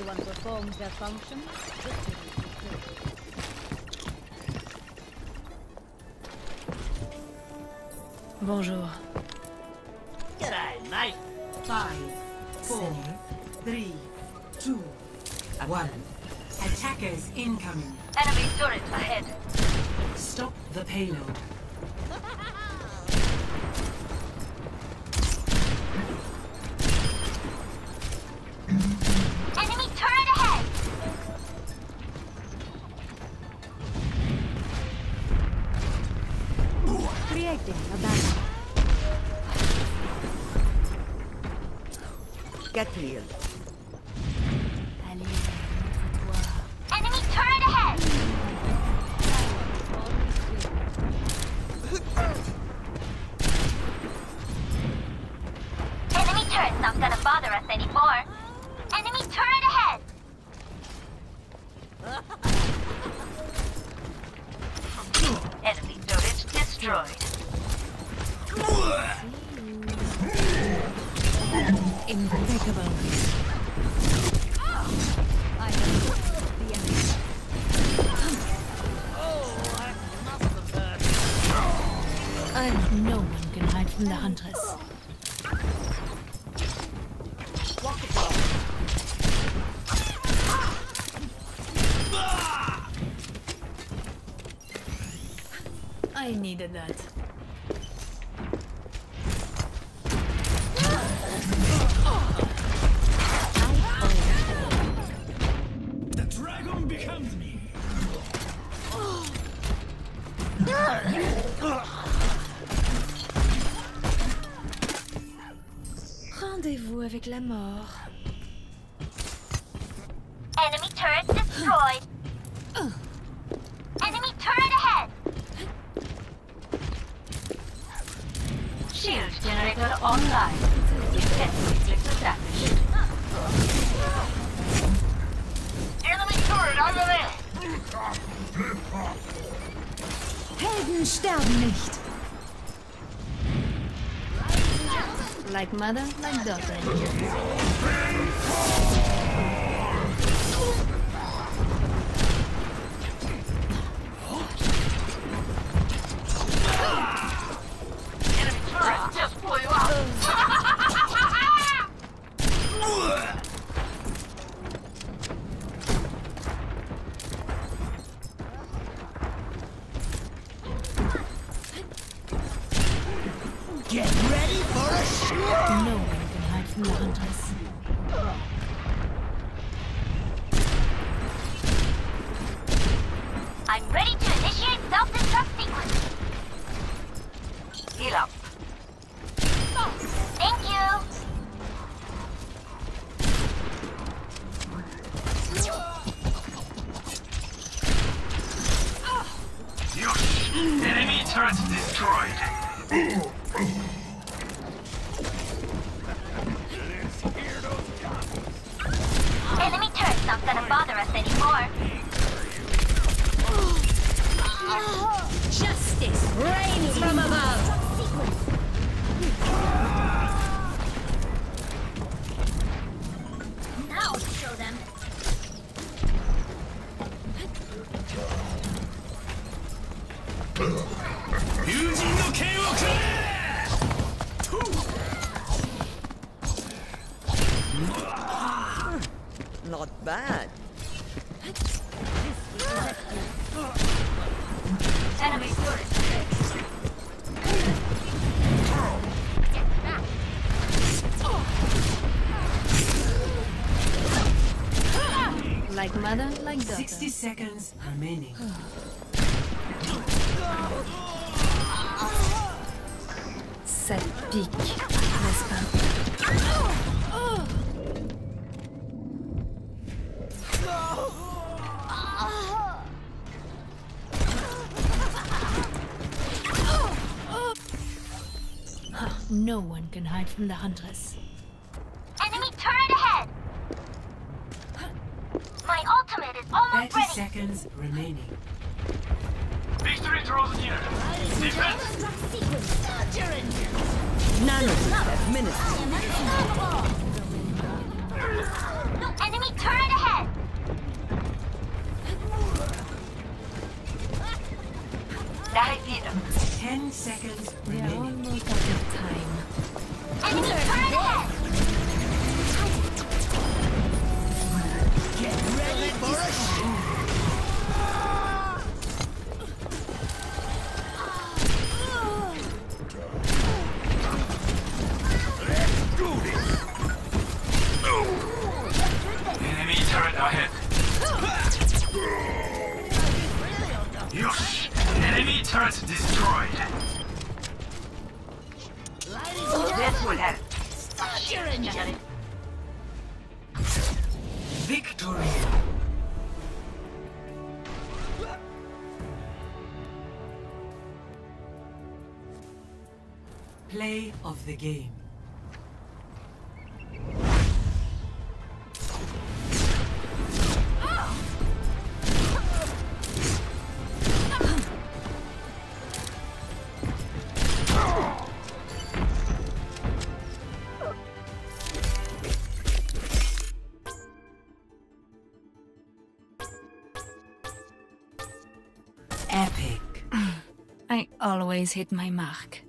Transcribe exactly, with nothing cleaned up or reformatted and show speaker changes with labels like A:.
A: everyone performs their function, victory is secured.
B: Bonjour.
C: G'day, mate.
D: Five, four, three, two, one. Attackers incoming.
E: Enemy turret ahead.
D: Stop the payload.
E: Enemy turret ahead.
A: Creating a battle.
C: Get clear.
A: Allez, montre-toi.
E: Enemy turret ahead. Enemy turret's not gonna bother us anymore. Enemy turret ahead. Enemy turret destroyed.
B: Impeccable.
A: I have the enemy.
B: And no one can hide from the Huntress. I needed that.
F: The dragon becomes me.
B: Rendez-vous avec la mort.
E: Enemy turret destroyed. Enemy turret ahead. Shield generator online. Defense matrix established. Enemy turret over there.
A: Helden sterben nicht.
B: Like mother, like daughter.
E: Enemy turret just blew up.
C: Get ready for a shoot!
B: No one can hide from the Huntress.
E: I'm ready to initiate self-destruct sequence. Heal up. Thank you.
F: Enemy turret destroyed.
E: Enemy turret's not gonna bother us anymore.
A: Justice reigns from above.
E: Now show them.
C: Not bad.
E: Enemy turret fixed. Get back.
B: Like mother, like daughter.
D: Sixty seconds remaining.
B: Ça pique, n'est-ce pas? No one can hide from the Huntress.
E: Enemy turret ahead. My ultimate is almost
D: Thirty
E: ready.
D: seconds remaining.
F: Victory draws near. Defense.
C: Nanotech administered.
E: Enemy turret ahead.
D: Ten seconds
B: We are
D: remaining.
B: almost out of time.
E: Enemy turret ahead!
C: Get ready for a shoot.
F: Enemy turret ahead. Yosh! Enemy turret destroyed.
C: This will help.
D: Victory. Play of the game. Epic.
B: I always hit my mark.